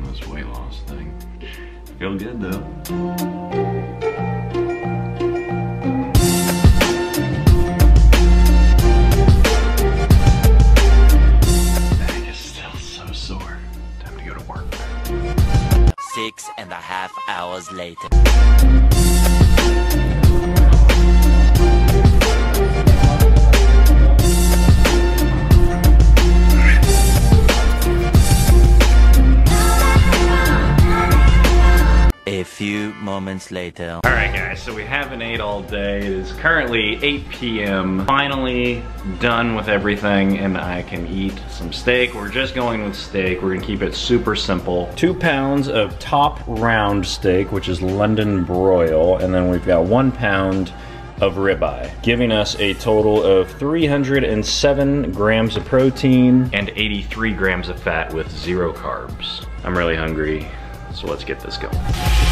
this weight loss thing. Feel good though. Back is still so sore. Time to go to work. 6.5 hours later. A few moments later. Alright guys, so we haven't ate all day. It is currently 8 p.m. Finally done with everything and I can eat some steak. We're just going with steak. We're gonna keep it super simple. 2 pounds of top round steak, which is London broil, and then we've got 1 pound of ribeye, giving us a total of 307 grams of protein and 83 grams of fat with 0 carbs. I'm really hungry, so let's get this going.